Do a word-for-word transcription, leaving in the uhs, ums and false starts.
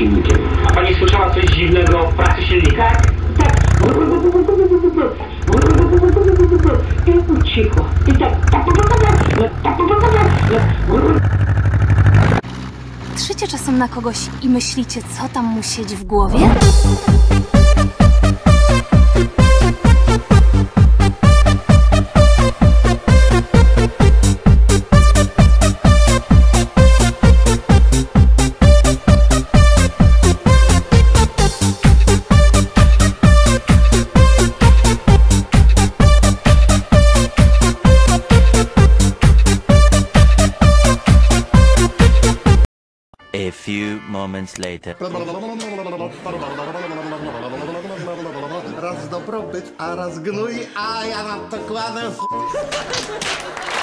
silnikiem. A pani słyszała coś dziwnego w pracy silnika? Tak. I cicho. I tak. Trzycie czasem na kogoś i myślicie, co tam mu siedzi w głowie? A few moments later. Raz dobrobyt, a raz gnój, a ja na to kładę.